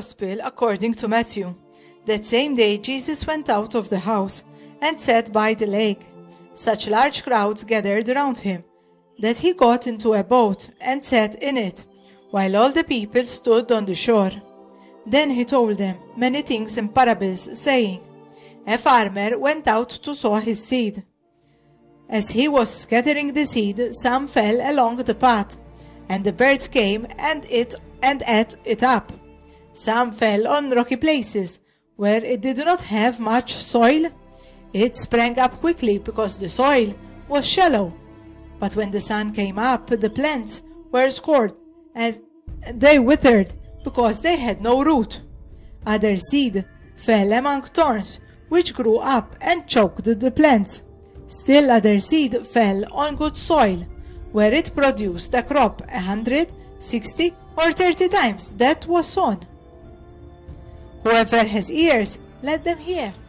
Gospel according to Matthew. That same day Jesus went out of the house and sat by the lake. Such large crowds gathered around him that he got into a boat and sat in it, while all the people stood on the shore. Then he told them many things in parables, saying, A farmer went out to sow his seed. As he was scattering the seed, some fell along the path, and the birds came and ate it up. Some fell on rocky places, where it did not have much soil. It sprang up quickly because the soil was shallow. But when the sun came up, the plants were scorched, and they withered because they had no root. Other seed fell among thorns, which grew up and choked the plants. Still other seed fell on good soil, where it produced a crop 100, 60, or 30 times that was sown. Whoever has ears, let them hear.